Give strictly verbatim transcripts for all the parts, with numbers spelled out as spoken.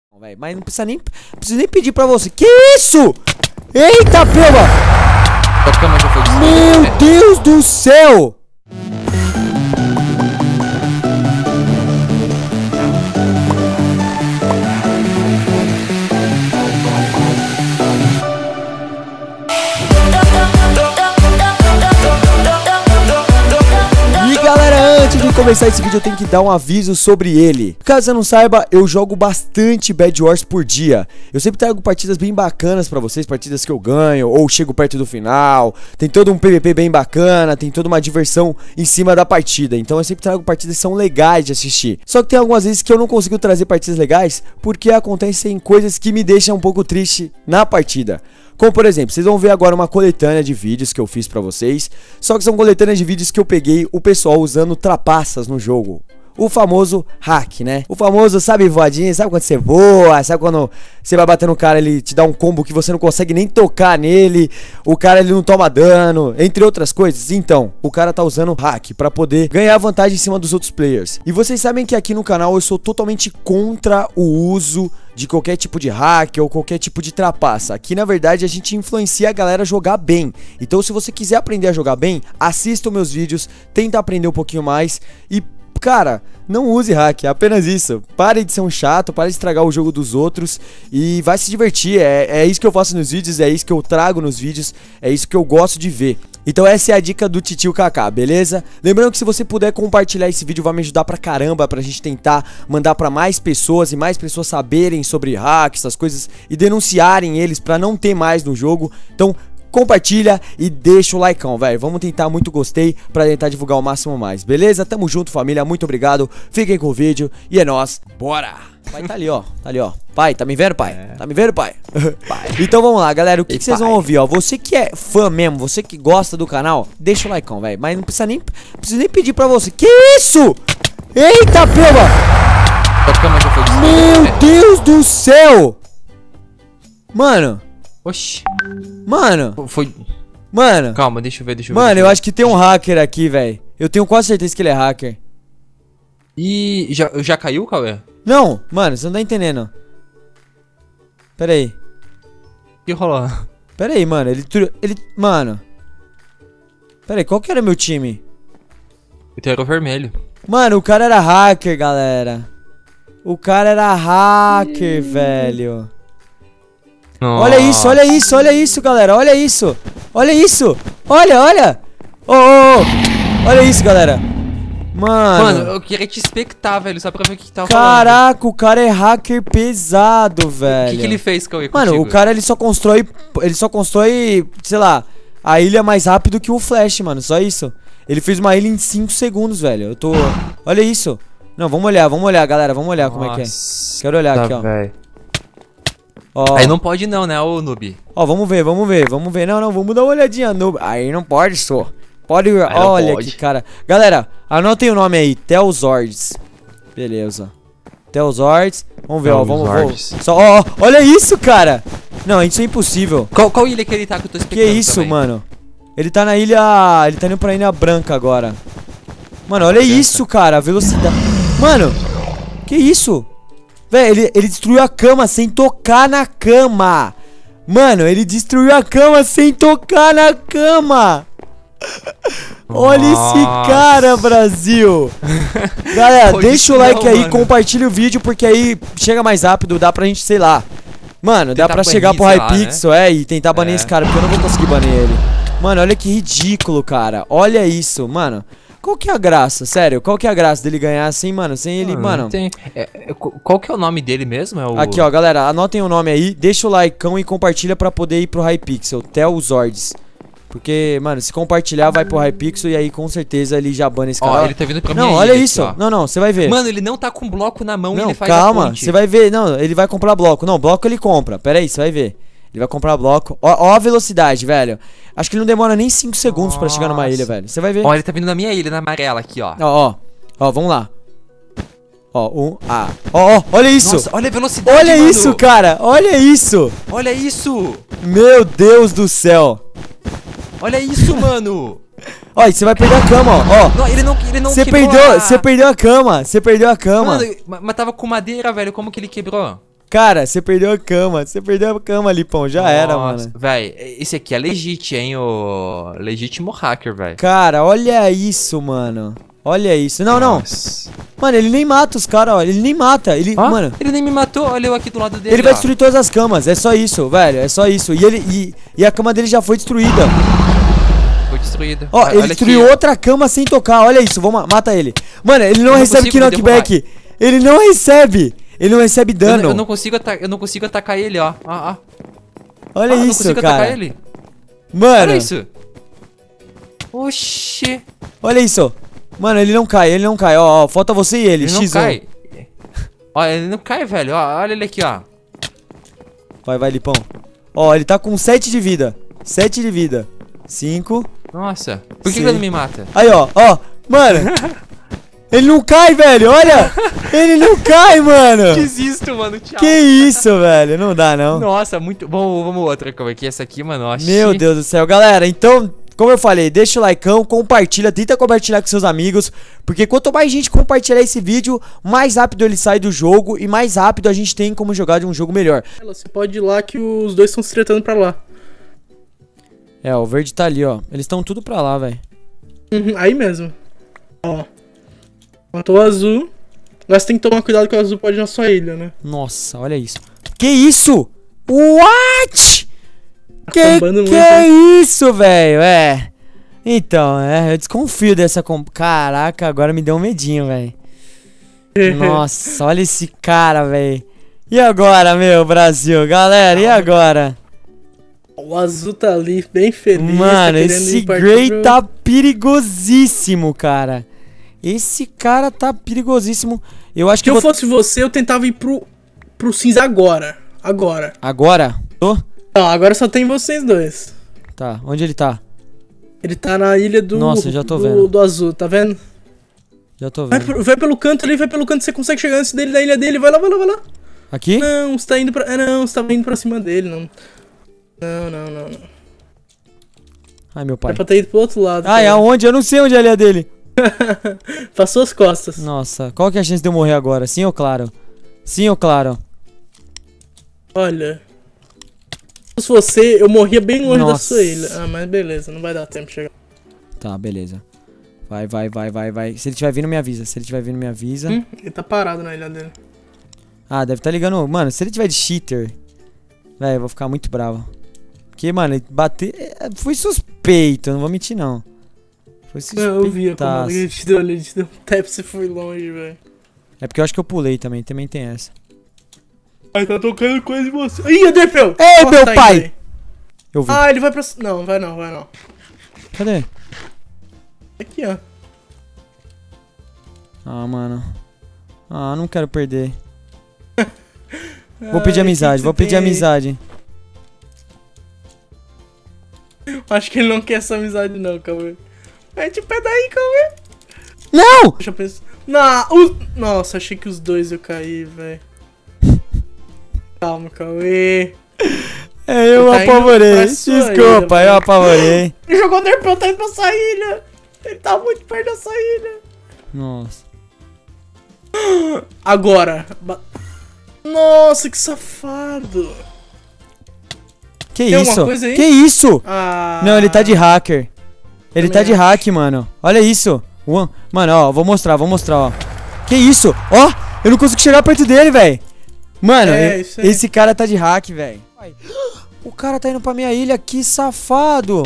Véio, mas não precisa nem, não precisa nem pedir pra você. Que isso? Eita, peba! Meu Deus do céu! Antes de começar esse vídeo eu tenho que dar um aviso sobre ele. Caso você não saiba, eu jogo bastante Bed Wars por dia. Eu sempre trago partidas bem bacanas pra vocês, partidas que eu ganho ou chego perto do final. Tem todo um P V P bem bacana, tem toda uma diversão em cima da partida. Então eu sempre trago partidas que são legais de assistir. Só que tem algumas vezes que eu não consigo trazer partidas legais porque acontecem coisas que me deixam um pouco triste na partida. Como por exemplo, vocês vão ver agora uma coletânea de vídeos que eu fiz pra vocês. Só que são coletâneas de vídeos que eu peguei o pessoal usando trapaças no jogo. O famoso hack, né? O famoso, sabe, voadinha, sabe quando você voa, sabe quando você vai bater no cara, ele te dá um combo que você não consegue nem tocar nele, o cara ele não toma dano, entre outras coisas. Então, o cara tá usando hack pra poder ganhar vantagem em cima dos outros players. E vocês sabem que aqui no canal eu sou totalmente contra o uso de qualquer tipo de hack ou qualquer tipo de trapaça. Aqui na verdade a gente influencia a galera a jogar bem. Então se você quiser aprender a jogar bem, assista os meus vídeos, tenta aprender um pouquinho mais e cara, não use hack, é apenas isso. Pare de ser um chato, pare de estragar o jogo dos outros e vai se divertir. É, é isso que eu faço nos vídeos, é isso que eu trago nos vídeos, é isso que eu gosto de ver. Então essa é a dica do Titio Kaká, beleza? Lembrando que se você puder compartilhar esse vídeo vai me ajudar pra caramba, pra gente tentar mandar pra mais pessoas e mais pessoas saberem sobre hacks, essas coisas e denunciarem eles pra não ter mais no jogo. Então compartilha e deixa o likeão, velho. Vamos tentar muito gostei pra tentar divulgar o máximo mais, beleza? Tamo junto, família, muito obrigado. Fiquem com o vídeo e é nóis, bora! Pai tá ali, ó, tá ali, ó. Pai, tá me vendo, pai? É. Tá me vendo, pai? Pai. Então vamos lá, galera, o que, que vocês vão ouvir, ó? Você que é fã mesmo, você que gosta do canal, deixa o likeão, velho. Mas não precisa nem, precisa nem pedir pra você. Que isso? Eita, peba! Meu Deus do céu! Mano. Oxi. Mano. Foi. Mano. Calma, deixa eu ver, deixa eu ver. Mano, eu acho que tem um hacker aqui, velho. Eu tenho quase certeza que ele é hacker. E já, já caiu, Cauê? Não, mano, você não tá entendendo. Pera aí. O que rolou? Pera aí, mano, ele... ele mano. Pera aí, qual que era meu time? Eu era o vermelho. Mano, o cara era hacker, galera. O cara era hacker, velho. Nossa. Olha isso, olha isso, olha isso, galera. Olha isso. Olha isso. Olha, olha. Oh, oh, oh. Olha isso, galera. Mano. Mano, eu queria te expectar, velho, só pra ver o que, que tava Caraca, falando. o cara é hacker pesado, velho. O que, que ele fez, Cauê? Mano, contigo? O cara ele só constrói. Ele só constrói, sei lá, a ilha mais rápido que o Flash, mano. Só isso. Ele fez uma ilha em cinco segundos, velho. Eu tô. Olha isso. Não, vamos olhar, vamos olhar, galera. Vamos olhar. Nossa, como é que é. Quero olhar tá, aqui, ó. Véio. Ó. Aí não pode não, né, ô noob? Ó, vamos ver, vamos ver, vamos ver. Não, não, vamos dar uma olhadinha, noob. Aí não pode, só. Pode, aí olha pode. Que cara. Galera, anotem o nome aí, Telzords. Beleza. Telzords. Vamos ver, ó, vamos ver. Só, ó, ó, olha isso, cara. Não, isso é impossível. Qual, qual ilha que ele tá que eu tô explicando? Que isso, também? Mano? Ele tá na ilha, ele tá indo pra ilha branca agora. Mano, olha branca. Isso, cara, a velocidade. Mano, que isso? Véi, ele, ele destruiu a cama sem tocar na cama. Mano, ele destruiu a cama sem tocar na cama. Olha esse cara, Brasil. Galera, Pode deixa o like não, aí, mano. Compartilha o vídeo, porque aí chega mais rápido, dá pra gente, sei lá. Mano, tentar dá pra banir, chegar pro Hypixel, né? É, e tentar banir é. esse cara, porque eu não vou conseguir banir ele. Mano, olha que ridículo, cara. Olha isso, mano. Qual que é a graça, sério? Qual que é a graça dele ganhar assim, mano? Sem ele, ah, mano... Tem... É, é, qual que é o nome dele mesmo? É o... Aqui, ó, galera, anotem o nome aí. Deixa o likeão e compartilha pra poder ir pro Hypixel. Telzords. Porque, mano, se compartilhar vai pro Hypixel e aí com certeza ele já bana esse cara. Ó, ele tá vindo pra mim. Não, olha isso. Aqui, não, não, você vai ver. Mano, ele não tá com bloco na mão não, e ele faz calma, a ponte. Você vai ver. Não, ele vai comprar bloco. Não, bloco ele compra. Pera aí, você vai ver. Ele vai comprar bloco. Ó, ó a velocidade, velho. Acho que ele não demora nem cinco segundos Nossa. Pra chegar numa ilha, velho. Você vai ver. Ó, ele tá vindo na minha ilha, na amarela aqui, ó. Ó, ó. Ó, vamos lá. Ó, um, ah. Ó, ó, olha isso. Nossa, olha a velocidade, Olha mano. isso, cara. Olha isso. Olha isso. Meu Deus do céu. Olha isso, mano. Ó, você vai perder a cama, ó. ó. Não, ele não, ele não Você quebrou perdeu, a... você perdeu a cama. Você perdeu a cama. Mano, mas tava com madeira, velho. Como que ele quebrou? Cara, você perdeu a cama. Você perdeu a cama, Lipão. Já Nossa, era, mano. Véi, esse aqui é legit, hein? O legítimo hacker, velho. Cara, olha isso, mano. Olha isso. Não, Nossa. não. Mano, ele nem mata os caras, ó. Ele nem mata. Ele, Ah, mano... ele nem me matou. Olha eu aqui do lado dele, Ele vai ó. destruir todas as camas. É só isso, velho. É só isso. E, ele, e, e a cama dele já foi destruída. Foi destruída. Ó, Olha ele aqui, destruiu ó. outra cama sem tocar. Olha isso. Vamos, mata ele. Mano, ele não, Eu não recebe consigo me knockback. Ele não recebe. Ele não recebe Eu, dano. não- eu não consigo atacar, eu não consigo atacar ele, ó. Ah, ah. Olha Ah, eu não isso, consigo cara. atacar ele. Mano, Olha isso. Oxi. olha isso. Mano, ele não cai, ele não cai. Ó, ó, falta você e ele. Ele não X um. cai. Ó, ele não cai, velho. Ó, olha ele aqui, ó. Vai, vai, Lipão. Ó, ele tá com sete de vida. sete de vida. cinco. Nossa. Por que, Sim. que ele não me mata? Aí, ó, ó. Mano. Ele não cai, velho. Olha. Ele não cai, mano. Desisto, mano. Tchau. Que isso, velho. Não dá, não. Nossa, muito bom. Vamos outra como é que essa aqui, mano. Oxi. Meu Deus do céu. Galera, então... Como eu falei, deixa o likeão, compartilha, tenta compartilhar com seus amigos, porque quanto mais gente compartilhar esse vídeo, mais rápido ele sai do jogo e mais rápido a gente tem como jogar de um jogo melhor. Você pode ir lá que os dois estão se tretando pra lá. É, o verde tá ali, ó. Eles estão tudo pra lá, velho. Uhum, aí mesmo. Ó. Matou o azul. Agora você tem que tomar cuidado que o azul pode ir na sua ilha, né? Nossa, olha isso. Que isso? What? Que Acabando que muito, é hein? isso, velho? É. Então, é, eu desconfio dessa comp... Caraca, agora me deu um medinho, velho. Nossa, olha esse cara, velho. E agora, meu Brasil? Galera, e agora? O azul tá ali, bem feliz. Mano, tá querendo esse ir partir Grey pro- tá perigosíssimo, cara. Esse cara tá perigosíssimo. Eu acho Se que eu vou... fosse você, eu tentava ir pro, pro cinza agora. Agora. Agora? Tô? Não, agora só tem vocês dois. Tá, onde ele tá? Ele tá na ilha do, Nossa, eu já tô do, vendo. do azul, tá vendo? Já tô Vai, vendo. pro- vai pelo canto ali, vai pelo canto, você consegue chegar antes dele, da ilha dele. Vai lá, vai lá, vai lá. Aqui? Não, você tá indo pra... É, não, você tava indo pra cima dele, não. Não, não, não, não. Ai, meu pai. É pra ter ido pro outro lado. Ai, cara. aonde? Eu não sei onde é a ilha dele. Passou as costas. Nossa, qual que é a chance de eu morrer agora? Sim ou claro? Sim ou claro? Olha. Se fosse você, eu morria bem longe da Nossa. sua ilha. Ah, mas beleza, não vai dar tempo de chegar. Tá, beleza. Vai, vai, vai, vai, vai. Se ele tiver vindo, me avisa. Se ele tiver vindo, me avisa. Hum, ele tá parado na ilha dele. Ah, deve tá ligando. Mano, se ele tiver de cheater, velho, eu vou ficar muito bravo. Porque, mano, ele bater. é, Foi suspeito, não vou mentir, não. Foi suspeito. Eu vi a comanda que ele te deu ali, ele te deu um tap, você foi longe, velho. É porque eu acho que eu pulei também, também tem essa. Ai, tá tocando coisa em você. Ih, Underpel! Ei, meu tá pai! indo aí. Eu vi. Ah, ele vai pra... Não, vai não, vai não. Cadê? Aqui, ó. Ah, mano. Ah, não quero perder. Vou pedir Ai, amizade, que vou que pedir tem? amizade. Acho que ele não quer essa amizade não, Cauê. Mete o pé daí, Cauê. Não! Deixa eu pensar. Não, o... Nossa, achei que os dois iam cair, velho. Calma, Cauê. É, eu Tá indo apavorei. pra sua Desculpa, ilha, eu mano. apavorei. Ele jogou o Underpel, tá indo pra essa ilha. Ele tá muito perto dessa ilha. Nossa. Agora. Ba- Nossa, que safado. Que Tem alguma isso? coisa aí? Que isso? Ah. Não, ele tá de hacker. Ele Também tá de acho. hack, mano. Olha isso. Uan- Mano, ó, vou mostrar, vou mostrar, ó. Que isso? Ó, eu não consigo chegar perto dele, velho. Mano, É, eu- isso aí. esse cara tá de hack, velho. O cara tá indo pra minha ilha, que safado.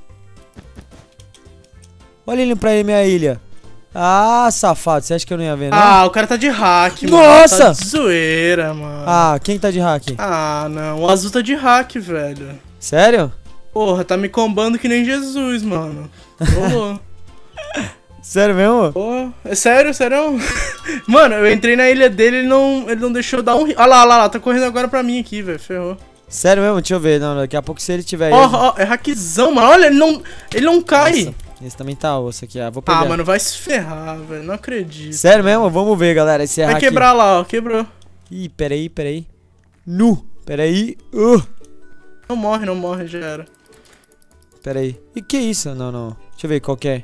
Olha ele pra minha ilha. Ah, safado, você acha que eu não ia ver, não? Ah, o cara tá de hack, mano. Nossa! Tá de zoeira, mano. Ah. Ah, quem tá de hack? não. O azul tá de hack, velho. Sério? Porra, tá me combando que nem Jesus, mano. Rolou. Sério mesmo? Pô, é sério, sério? Mano, eu entrei na ilha dele e ele não, ele não deixou eu dar um... ri- Olha lá, olha lá, lá, tá correndo agora pra mim aqui, velho, ferrou. Sério mesmo? Deixa eu ver. Não, daqui a pouco se ele tiver aí. Ó, ó, é hackzão, mano, olha, ele não, ele não cai. Nossa, esse também tá osso aqui, ah, vou pegar. Ah, mano, vai se ferrar, velho, não acredito. Sério mesmo? Vamos ver, galera, esse é Vai hack. quebrar lá, ó, quebrou. Ih, peraí, peraí. Nu, peraí. Uh, Não morre, não morre, já era. peraí. E que isso? Não, não. Deixa eu ver qual que é.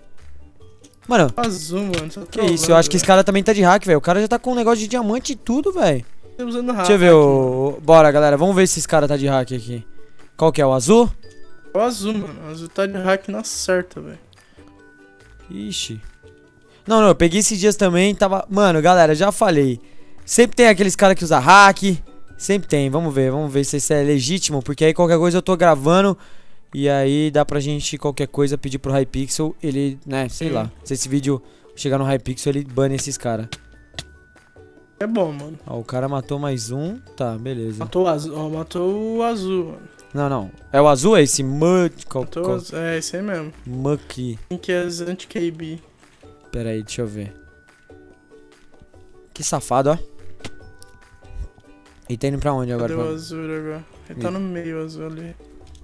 Mano, Azul, mano, só que isso? Eu acho que esse cara também tá de hack, velho. O cara já tá com um negócio de diamante e tudo, velho. usando hack. Deixa eu ver o... Bora, galera. Vamos ver se esse cara tá de hack aqui. Qual que é? O azul? O azul, mano. O azul tá de hack na certa, velho. Ixi. Não, não. Eu peguei esses dias também. Tava... Mano, galera, já falei. Sempre tem aqueles caras que usam hack. Sempre tem. Vamos ver. Vamos ver se isso é legítimo. Porque aí qualquer coisa eu tô gravando. E aí dá pra gente, qualquer coisa, pedir pro Hypixel. Ele, né, sei Sim. lá. Se esse vídeo chegar no Hypixel, ele bane esses caras. É bom, mano. Ó, o cara matou mais um. Tá, beleza. Matou o azul. Ó, matou o azul, mano. Não, não. É o azul? É esse Muck. Matou qual... o... É esse aí mesmo. Muck. Quem que é anti-K B? Pera aí, deixa eu ver. Que safado, ó. Ele tá indo pra onde agora? Cadê pra... o azul agora? Ele tá no meio, o azul ali.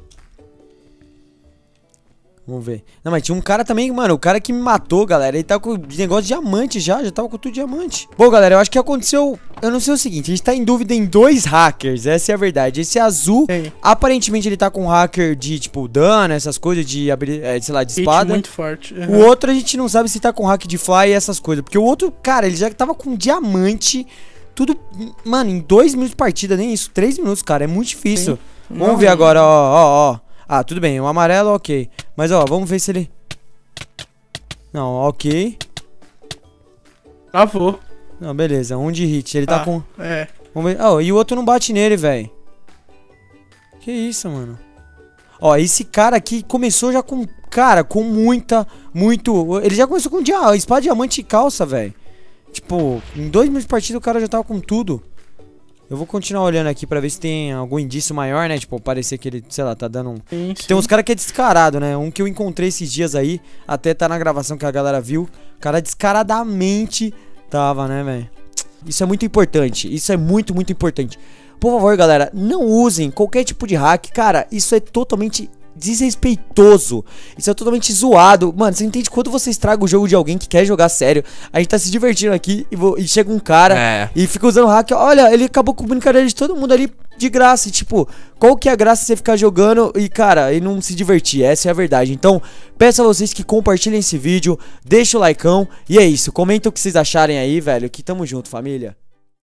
Vamos ver. Não, mas tinha um cara também, mano, o cara que me matou, galera, ele tá com negócio de diamante já, já tava com tudo diamante. Bom, galera, eu acho que aconteceu, eu não sei o seguinte, a gente tá em dúvida em dois hackers, essa é a verdade. Esse azul, Sim. aparentemente ele tá com um hacker de, tipo, dano, essas coisas de, é, sei lá, de espada. Hit muito forte. Uhum. O outro a gente não sabe se tá com hack de fly e essas coisas, porque o outro, cara, ele já tava com diamante, tudo, mano, em dois minutos de partida, nem isso, três minutos, cara, é muito difícil. Sim. Vamos não, ver não. agora, ó, ó, ó. Ah, tudo bem, o amarelo, ok. Mas, ó, vamos ver se ele... Não, ok. Travou. Não, beleza, um de hit. Ele ah, tá com... É. Vamos ver... Oh, e o outro não bate nele, velho. Que isso, mano. Ó, esse cara aqui começou já com... Cara, com muita... Muito... Ele já começou com dia... espada, diamante e calça, velho. Tipo, em dois minutos de partida o cara já tava com tudo. Eu vou continuar olhando aqui pra ver se tem algum indício maior, né? Tipo, parecer que ele, sei lá, tá dando um... Sim, sim. Tem uns caras que é descarado, né? Um que eu encontrei esses dias aí, até tá na gravação que a galera viu. O cara descaradamente tava, né, velho? Isso é muito importante. Isso é muito, muito importante. Por favor, galera, não usem qualquer tipo de hack. Cara, isso é totalmente... desrespeitoso. Isso é totalmente zoado. Mano, você entende quando você estraga o jogo de alguém que quer jogar sério? A gente tá se divertindo aqui e, vou, e chega um cara é. e fica usando hack. Olha, ele acabou com a brincadeira de todo mundo ali de graça. E, tipo, qual que é a graça de você ficar jogando e, cara, e não se divertir? Essa é a verdade. Então, peço a vocês que compartilhem esse vídeo, deixa o likeão. E é isso. Comenta o que vocês acharem aí, velho. Que tamo junto, família.